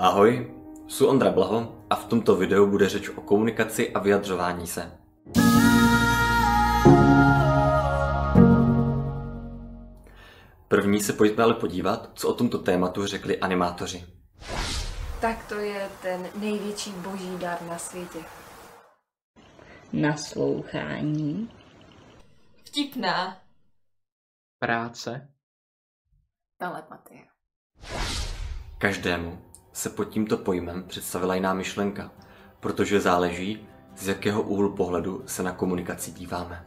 Ahoj, jsem Ondra Blaho a v tomto videu bude řeč o komunikaci a vyjadřování se. První se pojďme ale podívat, co o tomto tématu řekli animátoři. Tak to je ten největší boží dar na světě. Naslouchání. Vtipná. Práce. Telepatie. Každému se pod tímto pojmem představila jiná myšlenka, protože záleží, z jakého úhlu pohledu se na komunikaci díváme.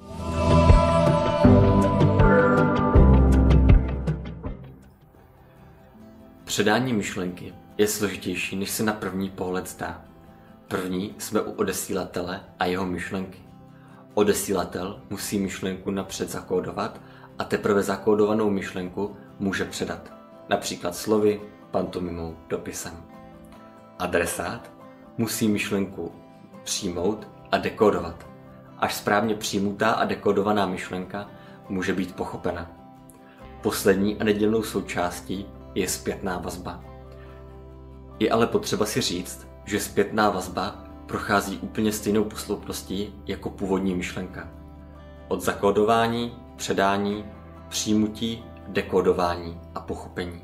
Předání myšlenky je složitější, než se na první pohled zdá. První jsme u odesílatele a jeho myšlenky. Odesílatel musí myšlenku napřed zakódovat a teprve zakódovanou myšlenku může předat, například slovy, pantomimou, dopisem. Adresát musí myšlenku přijmout a dekódovat. Až správně přijmutá a dekódovaná myšlenka může být pochopena. Poslední a nedílnou součástí je zpětná vazba. Je ale potřeba si říct, že zpětná vazba prochází úplně stejnou posloupností jako původní myšlenka. Od zakódování, předání, přijmutí, dekódování a pochopení.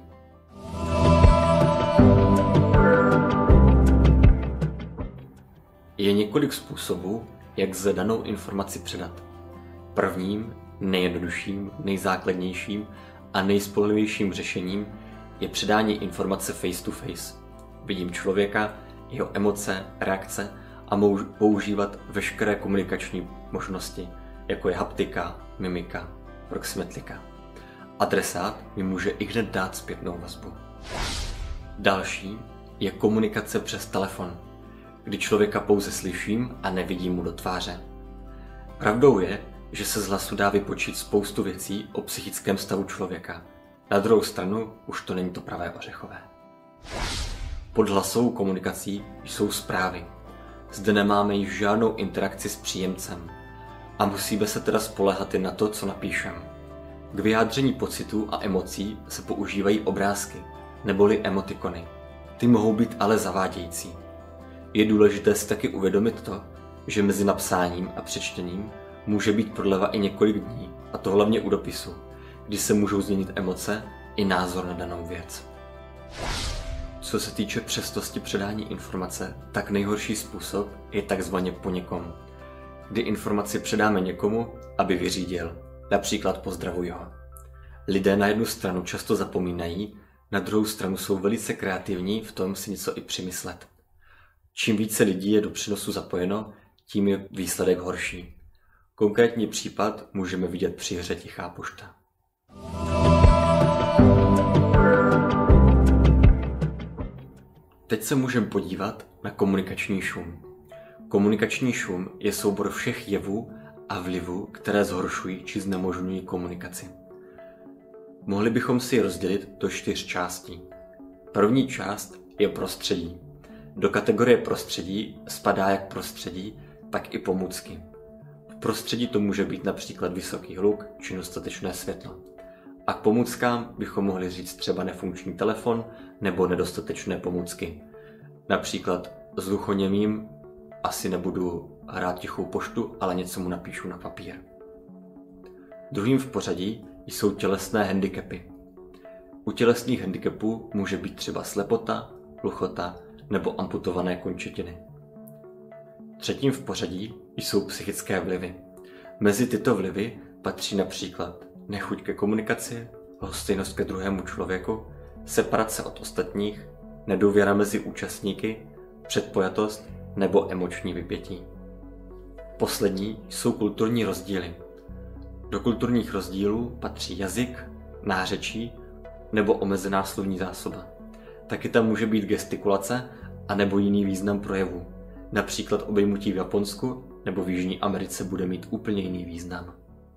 Je několik způsobů, jak lze danou informaci předat. Prvním, nejjednodušším, nejzákladnějším a nejspolehlivějším řešením je předání informace face to face. Vidím člověka, jeho emoce, reakce a mohu používat veškeré komunikační možnosti, jako je haptika, mimika, proximetrika. Adresát mi může ihned dát zpětnou vazbu. Další je komunikace přes telefon, kdy člověka pouze slyším a nevidím mu do tváře. Pravdou je, že se z hlasu dá vypočít spoustu věcí o psychickém stavu člověka. Na druhou stranu už to není to pravé ořechové. Pod hlasovou komunikací jsou zprávy. Zde nemáme již žádnou interakci s příjemcem a musíme se teda spoléhat jen na to, co napíšem. K vyjádření pocitů a emocí se používají obrázky, neboli emotikony. Ty mohou být ale zavádějící. Je důležité si taky uvědomit to, že mezi napsáním a přečtením může být prodleva i několik dní, a to hlavně u dopisu, kdy se můžou změnit emoce i názor na danou věc. Co se týče přesnosti předání informace, tak nejhorší způsob je takzvaně po někom, kdy informaci předáme někomu, aby vyřídil, například pozdravuji ho. Lidé na jednu stranu často zapomínají, na druhou stranu jsou velice kreativní v tom si něco i přemyslet. Čím více lidí je do přenosu zapojeno, tím je výsledek horší. Konkrétní případ můžeme vidět při hře Tichá pošta. Teď se můžeme podívat na komunikační šum. Komunikační šum je soubor všech jevů a vlivů, které zhoršují či znemožňují komunikaci. Mohli bychom si je rozdělit do 4 částí. První část je prostředí. Do kategorie prostředí spadá jak prostředí, tak i pomůcky. V prostředí to může být například vysoký hluk či dostatečné světlo. A k pomůckám bychom mohli říct třeba nefunkční telefon nebo nedostatečné pomůcky. Například s hluchoněmým asi nebudu hrát Tichou poštu, ale něco mu napíšu na papír. Druhým v pořadí jsou tělesné handicapy. U tělesných handicapů může být třeba slepota, hluchota nebo amputované končetiny. Třetím v pořadí jsou psychické vlivy. Mezi tyto vlivy patří například nechuť ke komunikaci, lhostejnost ke druhému člověku, separace od ostatních, nedůvěra mezi účastníky, předpojatost nebo emoční vypětí. Poslední jsou kulturní rozdíly. Do kulturních rozdílů patří jazyk, nářečí nebo omezená slovní zásoba. Taky tam může být gestikulace a nebo jiný význam projevu. Například obejmutí v Japonsku nebo v Jižní Americe bude mít úplně jiný význam.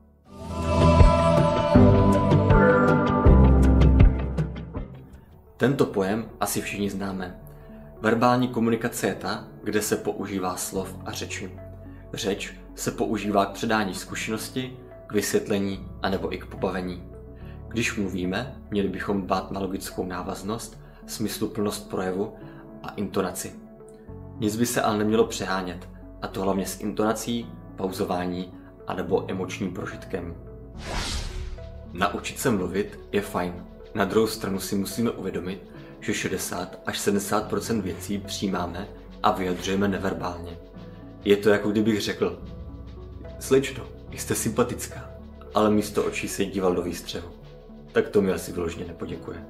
Tento pojem asi všichni známe. Verbální komunikace je ta, kde se používá slov a řeči. Řeč se používá k předání zkušenosti, k vysvětlení anebo i k pobavení. Když mluvíme, měli bychom dbát na logickou návaznost smysluplnost projevu a intonaci. Nic by se ale nemělo přehánět, a to hlavně s intonací, pauzování anebo emočním prožitkem. Naučit se mluvit je fajn. Na druhou stranu si musíme uvědomit, že 60 až 70% věcí přijímáme a vyjadřujeme neverbálně. Je to, jako kdybych řekl: slečno, jste sympatická, ale místo očí se díval do výstřehu. Tak to mi asi vyloženě nepoděkuje.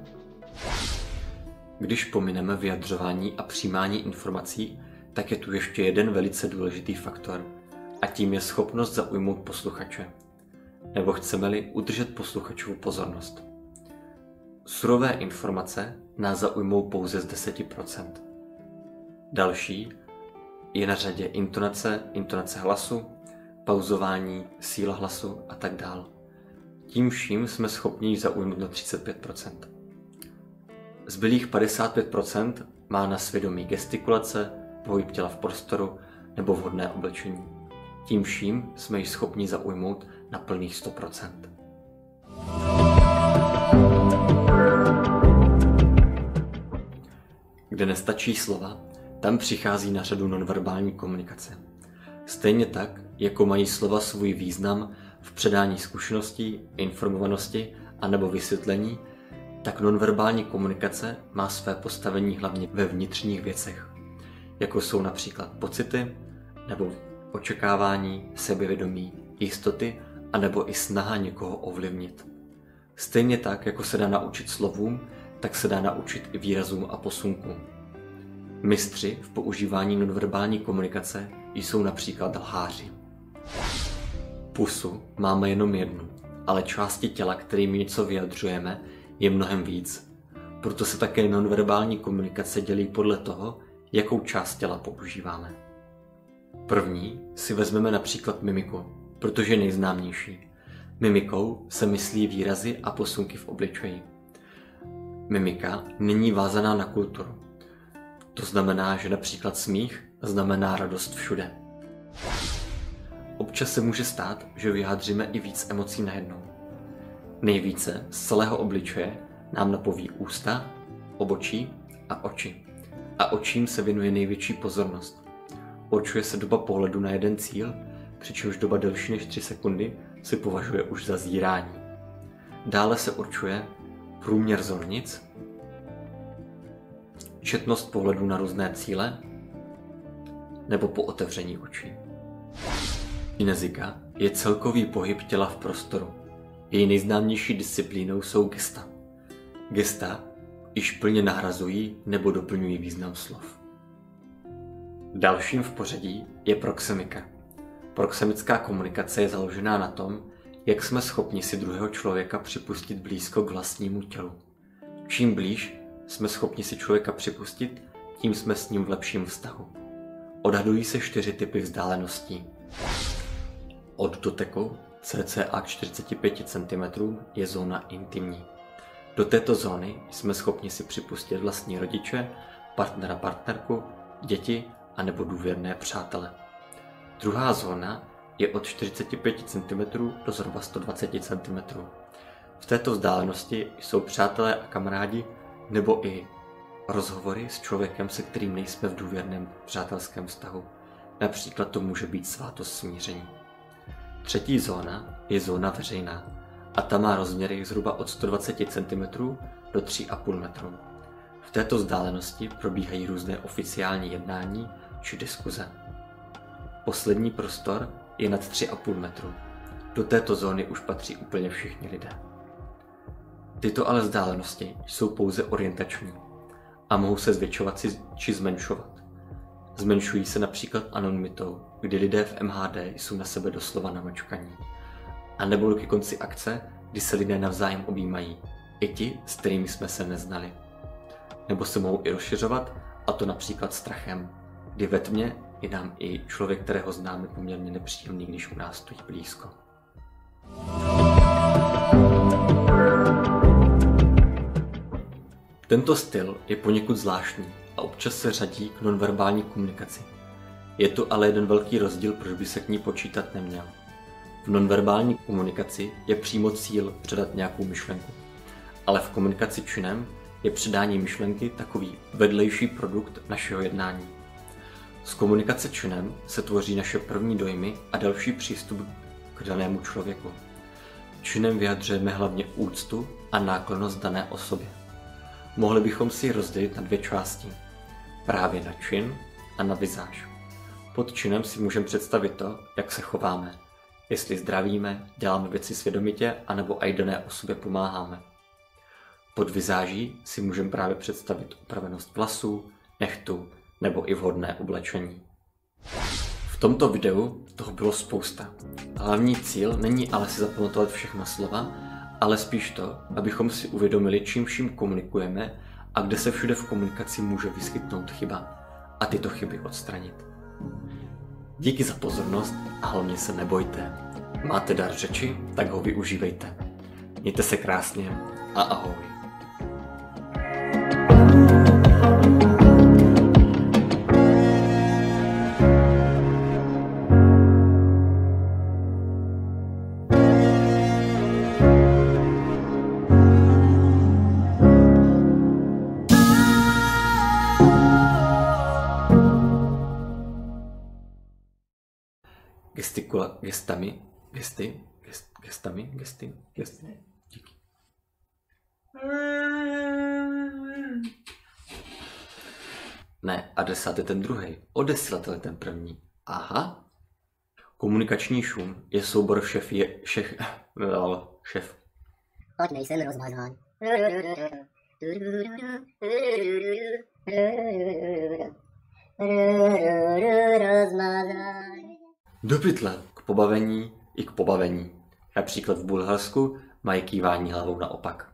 Když pomineme vyjadřování a přijímání informací, tak je tu ještě jeden velice důležitý faktor, a tím je schopnost zaujmout posluchače. Nebo chceme-li udržet posluchačovu pozornost. Surové informace nás zaujmou pouze z 10%. Další je na řadě intonace hlasu, pauzování, síla hlasu a tak dál. Tím vším jsme schopni zaujmout na 35%. Zbylých 55% má na svědomí gestikulace, pohyb těla v prostoru nebo vhodné oblečení. Tím vším jsme již schopni zaujmout na plných 100%. Kde nestačí slova, tam přichází na řadu nonverbální komunikace. Stejně tak, jako mají slova svůj význam v předání zkušeností, informovanosti a nebo vysvětlení, tak nonverbální komunikace má své postavení hlavně ve vnitřních věcech, jako jsou například pocity, nebo očekávání, sebevědomí, jistoty, anebo i snaha někoho ovlivnit. Stejně tak, jako se dá naučit slovům, tak se dá naučit i výrazům a posunkům. Mistři v používání nonverbální komunikace jsou například lháři. Pusu máme jenom jednu, ale části těla, kterými něco vyjadřujeme, je mnohem víc. Proto se také nonverbální komunikace dělí podle toho, jakou část těla používáme. První si vezmeme například mimiku, protože je nejznámější. Mimikou se myslí výrazy a posunky v obličeji. Mimika není vázaná na kulturu. To znamená, že například smích znamená radost všude. Občas se může stát, že vyjádříme i víc emocí najednou. Nejvíce z celého obličeje nám napoví ústa, obočí a oči. A očím se věnuje největší pozornost. Určuje se doba pohledu na jeden cíl, přičemž doba delší než 3 sekundy se považuje už za zírání. Dále se určuje průměr zornic, četnost pohledu na různé cíle nebo po otevření očí. Kinezika je celkový pohyb těla v prostoru. Její nejznámější disciplínou jsou gesta. Gesta již plně nahrazují nebo doplňují význam slov. Dalším v pořadí je proxemika. Proxemická komunikace je založená na tom, jak jsme schopni si druhého člověka připustit blízko k vlastnímu tělu. Čím blíž jsme schopni si člověka připustit, tím jsme s ním v lepším vztahu. Odhadují se 4 typy vzdáleností. Od doteku cca 45 cm je zóna intimní. Do této zóny jsme schopni si připustit vlastní rodiče, partnera, partnerku, děti a nebo důvěrné přátele. Druhá zóna je od 45 cm do zhruba 120 cm. V této vzdálenosti jsou přátelé a kamarádi nebo i rozhovory s člověkem, se kterým nejsme v důvěrném přátelském vztahu. Například to může být svátost smíření. Třetí zóna je zóna veřejná a ta má rozměry zhruba od 120 cm do 3,5 metru. V této vzdálenosti probíhají různé oficiální jednání či diskuze. Poslední prostor je nad 3,5 metru. Do této zóny už patří úplně všichni lidé. Tyto ale vzdálenosti jsou pouze orientační a mohou se zvětšovat či zmenšovat. Zmenšují se například anonymitou, kdy lidé v MHD jsou na sebe doslova namačkaní. A nebo ke konci akce, kdy se lidé navzájem objímají, i ti, s kterými jsme se neznali. Nebo se mohou i rozšiřovat, a to například strachem, kdy ve tmě je nám i člověk, kterého známe, poměrně nepříjemný, když u nás stojí blízko. Tento styl je poněkud zvláštní a občas se řadí k nonverbální komunikaci. Je tu ale jeden velký rozdíl, proč by se k ní počítat neměl. V nonverbální komunikaci je přímo cíl předat nějakou myšlenku, ale v komunikaci činem je předání myšlenky takový vedlejší produkt našeho jednání. Z komunikace činem se tvoří naše první dojmy a další přístup k danému člověku. Činem vyjadřujeme hlavně úctu a náklonnost dané osobě. Mohli bychom si ji rozdělit na dvě části. Právě na čin a na vizáž. Pod činem si můžeme představit to, jak se chováme. Jestli zdravíme, děláme věci svědomitě, anebo i dané osobě pomáháme. Pod vizáží si můžeme právě představit upravenost vlasů, nehtu nebo i vhodné oblečení. V tomto videu toho bylo spousta. Hlavní cíl není ale si zapamatovat všechna slova, ale spíš to, abychom si uvědomili, čím vším komunikujeme a kde se všude v komunikaci může vyskytnout chyba a tyto chyby odstranit. Díky za pozornost a hlavně se nebojte. Máte dar řeči, tak ho využívejte. Mějte se krásně a ahoj. Gesty. Díky. Ne, adresát je ten druhý, odesilatel je ten první. Aha. Komunikační šum je soubor šef. Ať nejsem rozmazán. Do pytle, k pobavení i k pobavení. Například v Bulharsku mají kývání hlavou naopak.